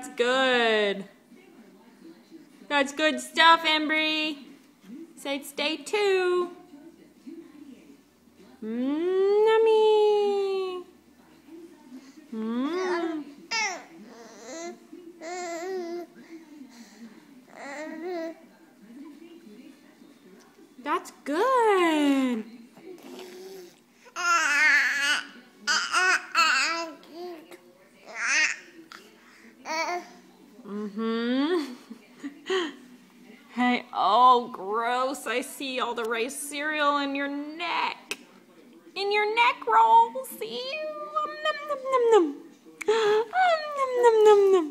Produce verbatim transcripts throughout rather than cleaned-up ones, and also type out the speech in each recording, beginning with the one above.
That's good. That's good stuff, Embry. Say stay two. Mmm, yummy. Mmm. That's good. Mm-hmm. Hey, oh, gross. I see all the rice cereal in your neck. In your neck rolls. Ew. Um, nom, nom, nom, nom. Um, nom, nom, nom, nom.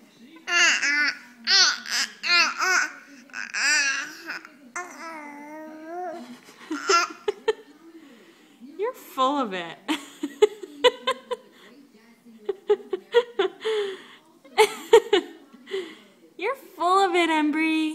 You're full of it. You're full of it, Embry.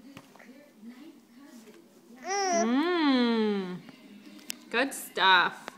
Mmm. Good stuff.